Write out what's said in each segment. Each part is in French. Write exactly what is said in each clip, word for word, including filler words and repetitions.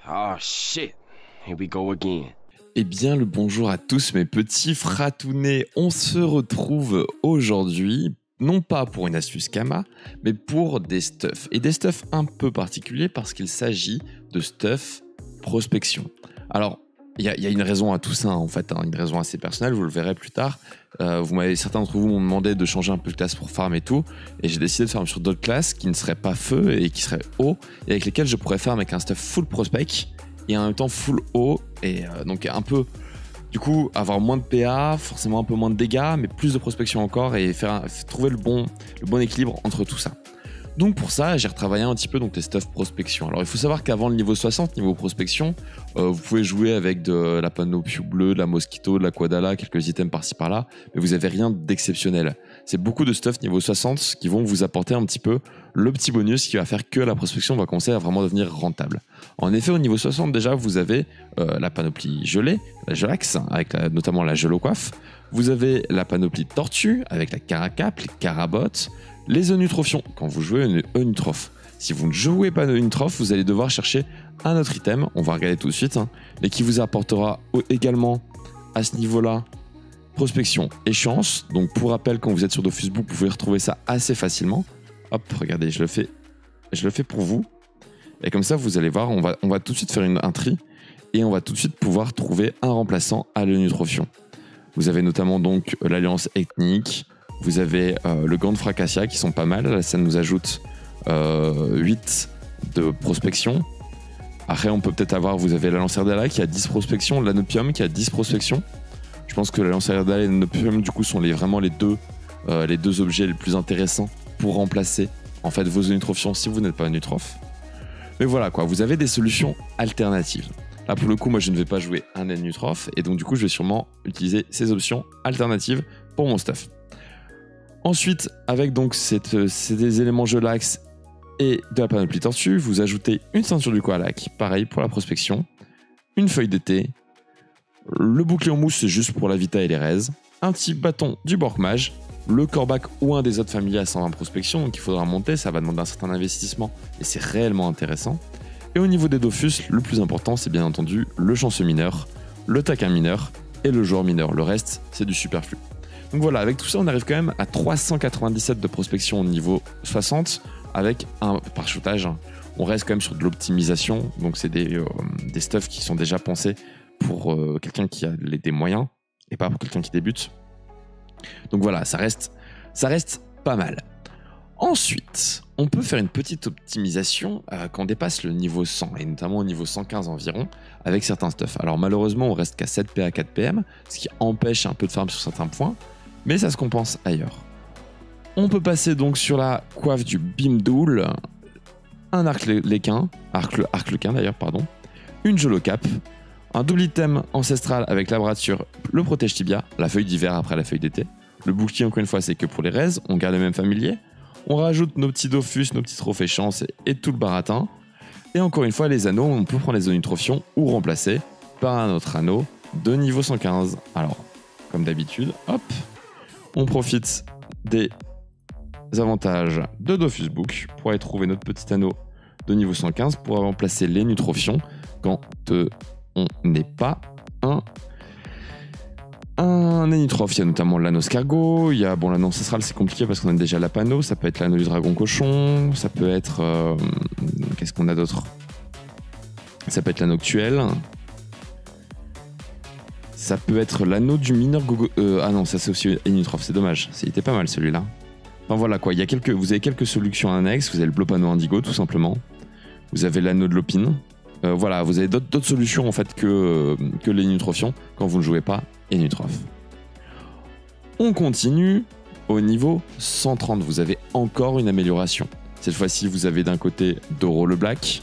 Oh shit, here we go again. Eh bien, le bonjour à tous mes petits fratounets. On se retrouve aujourd'hui, non pas pour une astuce Kama, mais pour des stuffs. Et des stuffs un peu particuliers parce qu'il s'agit de stuff prospection. Alors, il y, y a une raison à tout ça, en fait, hein, une raison assez personnelle, vous le verrez plus tard. Euh, vous m'avez, certains d'entre vous m'ont demandé de changer un peu de classe pour farm et tout, et j'ai décidé de farm sur d'autres classes qui ne seraient pas feu et qui seraient eau, et avec lesquelles je pourrais farm avec un stuff full prospect, et en même temps full eau, et euh, donc un peu, du coup, avoir moins de P A, forcément un peu moins de dégâts, mais plus de prospection encore, et faire un, trouver le bon, le bon équilibre entre tout ça. Donc pour ça, j'ai retravaillé un petit peu donc les stuff prospection. Alors il faut savoir qu'avant le niveau soixante, niveau prospection, euh, vous pouvez jouer avec de la panoplie bleue, de la mosquito, de la quadala, quelques items par-ci par-là, mais vous avez rien d'exceptionnel. C'est beaucoup de stuff niveau soixante qui vont vous apporter un petit peu le petit bonus qui va faire que la prospection va commencer à vraiment devenir rentable. En effet, au niveau soixante déjà, vous avez euh, la panoplie gelée, la gelax, avec la, notamment la gelocoiffe. Vous avez la panoplie tortue avec la caracap, les carabottes, les Onutrophions, quand vous jouez une Onutroph. Si vous ne jouez pas Onutroph, vous allez devoir chercher un autre item, on va regarder tout de suite, hein, et qui vous apportera également à ce niveau-là prospection et chance. Donc pour rappel, quand vous êtes sur DofusBook, vous pouvez retrouver ça assez facilement. Hop, regardez, je le fais, je le fais pour vous. Et comme ça, vous allez voir, on va, on va tout de suite faire une, un tri, et on va tout de suite pouvoir trouver un remplaçant à l'Onutrophion. Vous avez notamment donc l'Alliance Ethnique, vous avez euh, le gant de Fracassia qui sont pas mal. Là, ça nous ajoute euh, huit de prospection. Après, on peut peut-être avoir, vous avez la Lancerdala qui a dix prospection, l'Anopium qui a dix prospection. Je pense que la Lancerdala et l'Anopium, du coup, sont les, vraiment les deux, euh, les deux objets les plus intéressants pour remplacer en fait, vos Onutrophions si vous n'êtes pas Onutroph. Mais voilà, quoi, vous avez des solutions alternatives. Là, pour le coup, moi, je ne vais pas jouer un Onutroph, et donc, du coup, je vais sûrement utiliser ces options alternatives pour mon stuff. Ensuite, avec donc cette, ces des éléments gelax et de la panoplie tortue, vous ajoutez une ceinture du koalak, pareil pour la prospection, une feuille d'été, le bouclier en mousse, c'est juste pour la vita et les raises, un petit bâton du Borkmage, le corbac ou un des autres familiers à cent vingt prospection, donc il faudra monter, ça va demander un certain investissement, et c'est réellement intéressant. Et au niveau des Dofus, le plus important, c'est bien entendu le chanceux mineur, le taquin mineur et le joueur mineur. Le reste, c'est du superflu. Donc voilà, avec tout ça, on arrive quand même à trois cent quatre-vingt-dix-sept de prospection au niveau soixante, avec un parachutage. On reste quand même sur de l'optimisation, donc c'est des, euh, des stuffs qui sont déjà pensés pour euh, quelqu'un qui a les, des moyens, et pas pour quelqu'un qui débute. Donc voilà, ça reste, ça reste pas mal. Ensuite, on peut faire une petite optimisation euh, quand on dépasse le niveau cent, et notamment au niveau cent quinze environ, avec certains stuffs. Alors malheureusement, on reste qu'à sept P A quatre P M, ce qui empêche un peu de farm sur certains points, mais ça se compense ailleurs. On peut passer donc sur la coiffe du Bimdoul, un arc léquin, arc, arc lequin d'ailleurs, pardon, une Jolocap, un double item ancestral avec la brature, le protège tibia, la feuille d'hiver après la feuille d'été. Le bouclier, encore une fois, c'est que pour les raises, on garde le même familier. On rajoute nos petits Dofus, nos petits trophées chance et tout le baratin. Et encore une fois, les anneaux, on peut prendre les Onutrophions ou remplacer par un autre anneau de niveau cent quinze. Alors, comme d'habitude, hop, on profite des avantages de DofusBook pour aller trouver notre petit anneau de niveau cent quinze pour remplacer les Onutrophions quand euh, on n'est pas un un Onutroph. Il y a notamment l'anneau Scargo, il y a bon, l'anneau ancestral, c'est compliqué parce qu'on a déjà la panneau, ça peut être l'anneau du dragon cochon, ça peut être euh, qu'est-ce qu'on a d'autre, ça peut être l'anneau actuel, ça peut être l'anneau du mineur gogo euh, ah non, ça c'est aussi Onutroph, c'est dommage, il était pas mal celui-là. Enfin voilà quoi, il y a quelques, vous avez quelques solutions annexes, vous avez le Blopano Indigo tout simplement, vous avez l'anneau de l'Opine, euh, voilà, vous avez d'autres solutions en fait que, euh, que les Onutrophions quand vous ne jouez pas Onutroph. On continue au niveau cent trente, vous avez encore une amélioration. Cette fois-ci, vous avez d'un côté Doro le Black,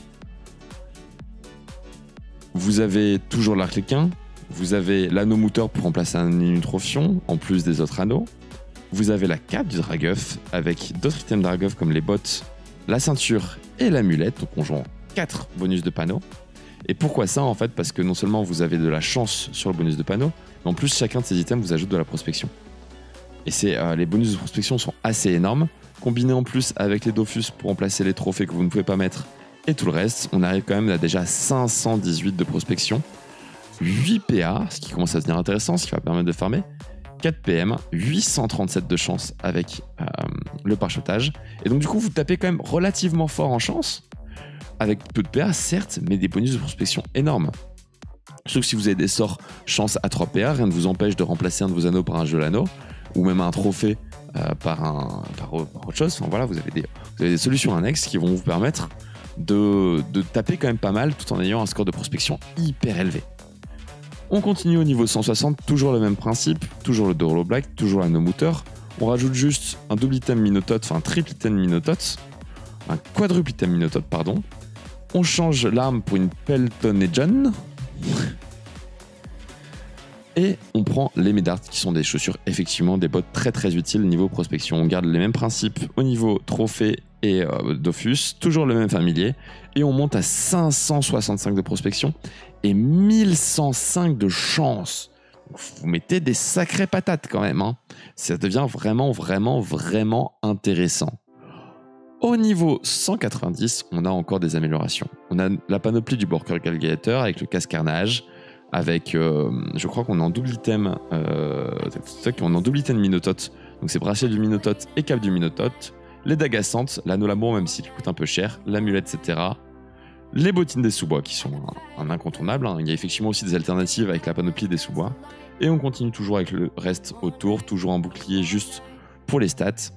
vous avez toujours l'Arcléquin, vous avez l'anneau Mouteur pour remplacer un Onutrophion en plus des autres anneaux, vous avez la cape du Draguff avec d'autres items Draguff comme les bottes, la ceinture et l'amulette, donc on joue en quatre bonus de panneau. Et pourquoi ça en fait? Parce que non seulement vous avez de la chance sur le bonus de panneau, mais en plus chacun de ces items vous ajoute de la prospection. Et c'est, euh, les bonus de prospection sont assez énormes, combinés en plus avec les Dofus pour remplacer les trophées que vous ne pouvez pas mettre et tout le reste, on arrive quand même à déjà cinq cent dix-huit de prospection, huit P A, ce qui commence à devenir intéressant, ce qui va permettre de farmer, quatre P M, huit cent trente-sept de chance avec euh, le parachutage. Et donc du coup, vous tapez quand même relativement fort en chance, avec peu de P A, certes, mais des bonus de prospection énormes. Sauf que si vous avez des sorts chance à trois P A, rien ne vous empêche de remplacer un de vos anneaux par un jeu l'anneau, ou même un trophée euh, par, un, par, par autre chose. Enfin voilà, vous avez, des, vous avez des solutions annexes qui vont vous permettre de, de taper quand même pas mal, tout en ayant un score de prospection hyper élevé. On continue au niveau cent soixante, toujours le même principe, toujours le Dorlo Black, toujours l'anneau Mouteur. On rajoute juste un double item Minotaure, enfin un triple item Minotaure, un quadruple item Minotaure, pardon. On change l'arme pour une Peltonejan. Et on prend les Médards, qui sont des chaussures, effectivement, des bottes très très utiles niveau prospection. On garde les mêmes principes au niveau trophée et euh, Dofus, toujours le même familier. Et on monte à cinq cent soixante-cinq de prospection et mille cent cinq de chance. Vous mettez des sacrées patates quand même, hein. Ça devient vraiment, vraiment, vraiment intéressant. Au niveau cent quatre-vingt-dix, on a encore des améliorations. On a la panoplie du Borker Galgator avec le casse carnage, avec, euh, je crois qu'on est en double item, euh, on est en double item Minotote, donc c'est bracelet du Minotote et cap du Minotote, les dagassantes, l'anneau l'amour même s'il coûte un peu cher, l'amulette, et cetera. Les bottines des sous-bois qui sont un, un incontournable, hein. Il y a effectivement aussi des alternatives avec la panoplie des sous-bois. Et on continue toujours avec le reste autour, toujours un bouclier juste pour les stats.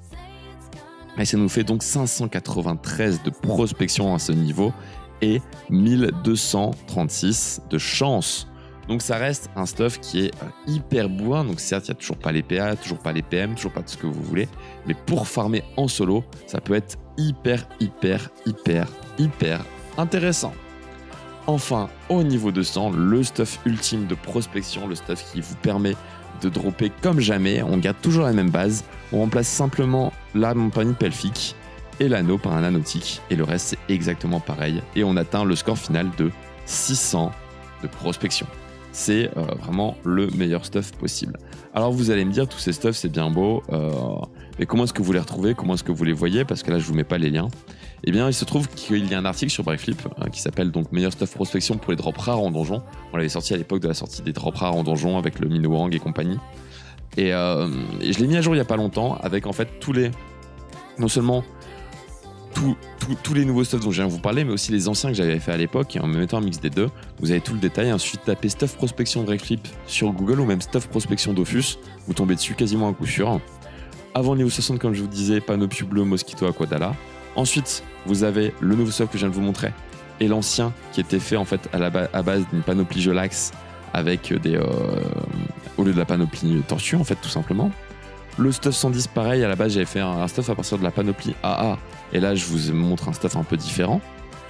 Et ça nous fait donc cinq cent quatre-vingt-treize de prospection à ce niveau et mille deux cent trente-six de chance. Donc ça reste un stuff qui est hyper bourrin. Donc certes, il n'y a toujours pas les P A, toujours pas les P M, toujours pas tout ce que vous voulez. Mais pour farmer en solo, ça peut être hyper, hyper, hyper, hyper intéressant. Enfin, au niveau deux cents, le stuff ultime de prospection, le stuff qui vous permet de dropper comme jamais. On garde toujours la même base. On remplace simplement la compagnie pelfique et l'anneau par un anautique. Et le reste, c'est exactement pareil. Et on atteint le score final de six cents de prospection. C'est euh, vraiment le meilleur stuff possible. Alors vous allez me dire, tous ces stuffs, c'est bien beau. Euh, mais comment est-ce que vous les retrouvez? Comment est-ce que vous les voyez? Parce que là, je ne vous mets pas les liens. Eh bien, il se trouve qu'il y a un article sur Breakflip euh, qui s'appelle donc Meilleur stuff prospection pour les drops rares en donjon. On l'avait sorti à l'époque de la sortie des drops rares en donjon avec le Minowang et compagnie. Et, euh, et je l'ai mis à jour il n'y a pas longtemps avec en fait tous les... Non seulement tous tout, tout les nouveaux stuffs dont je viens de vous parler, mais aussi les anciens que j'avais fait à l'époque et en me mettant un mix des deux. Vous avez tout le détail. Ensuite, tapez stuff prospection Breakflip sur Google ou même stuff prospection Dofus. Vous tombez dessus quasiment à coup sûr. Avant le niveau soixante, comme je vous disais, Panoplie Bleu, Mosquito, Aquadala. Ensuite, vous avez le nouveau stuff que je viens de vous montrer et l'ancien qui était fait en fait à la ba à base d'une panoplie Jolax avec des euh, au lieu de la panoplie Tortue en fait tout simplement. Le stuff cent dix pareil, à la base j'avais fait un, un stuff à partir de la panoplie A A et là je vous montre un stuff un peu différent.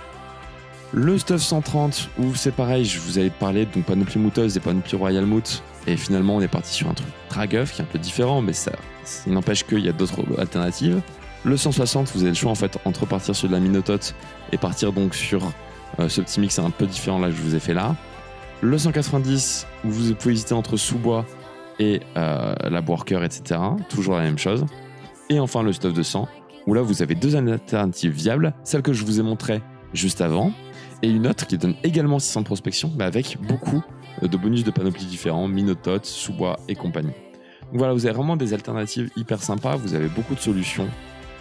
Le stuff cent trente où c'est pareil, je vous avais parlé donc panoplie Mouteuse et panoplie Royal Moot et finalement on est parti sur un truc Dragueuf qui est un peu différent mais ça, ça n'empêche qu'il y a d'autres alternatives. Le cent soixante, vous avez le choix en fait entre partir sur de la Minotote et partir donc sur euh, ce petit mix un peu différent là que je vous ai fait là. Le cent quatre-vingt-dix, où vous pouvez hésiter entre sous-bois et euh, la Worker, et cetera. Toujours la même chose. Et enfin le stuff deux cents, où là vous avez deux alternatives viables, celle que je vous ai montrée juste avant, et une autre qui donne également six cents de prospection, mais avec beaucoup de bonus de panoplie différents, Minotote, sous-bois et compagnie. Donc voilà, vous avez vraiment des alternatives hyper sympas, vous avez beaucoup de solutions.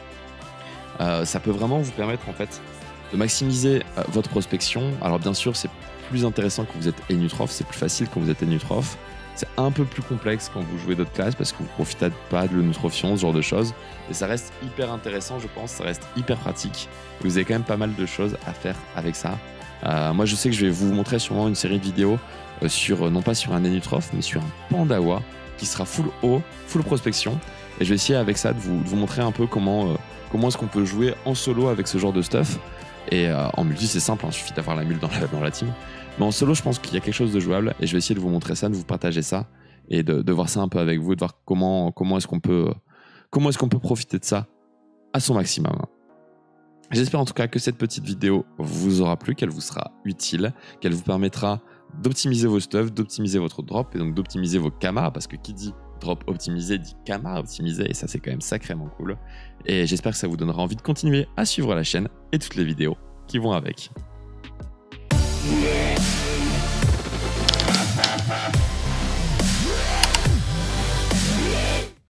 Euh, ça peut vraiment vous permettre en fait de maximiser euh, votre prospection. Alors bien sûr c'est plus intéressant quand vous êtes Enutroph, c'est plus facile quand vous êtes Enutroph. C'est un peu plus complexe quand vous jouez d'autres classes parce que vous profitez pas de l'Eutrophion, ce genre de choses. Mais ça reste hyper intéressant je pense, ça reste hyper pratique. Et vous avez quand même pas mal de choses à faire avec ça. Euh, moi je sais que je vais vous montrer sûrement une série de vidéos euh, sur, euh, non pas sur un Enutroph mais sur un Pandawa qui sera full haut, full prospection. Et je vais essayer avec ça de vous, de vous montrer un peu comment... Euh, Comment est-ce qu'on peut jouer en solo avec ce genre de stuff. Et euh, en multi c'est simple, il hein, suffit d'avoir la mule dans la, dans la team. Mais en solo je pense qu'il y a quelque chose de jouable et je vais essayer de vous montrer ça, de vous partager ça et de, de voir ça un peu avec vous, de voir comment, comment est-ce qu'on peut, comment est-ce qu'on peut profiter de ça à son maximum. J'espère en tout cas que cette petite vidéo vous aura plu, qu'elle vous sera utile, qu'elle vous permettra d'optimiser vos stuff, d'optimiser votre drop et donc d'optimiser vos kamas parce que qui dit drop optimisé dit kama optimisé et ça c'est quand même sacrément cool. Et j'espère que ça vous donnera envie de continuer à suivre la chaîne et toutes les vidéos qui vont avec.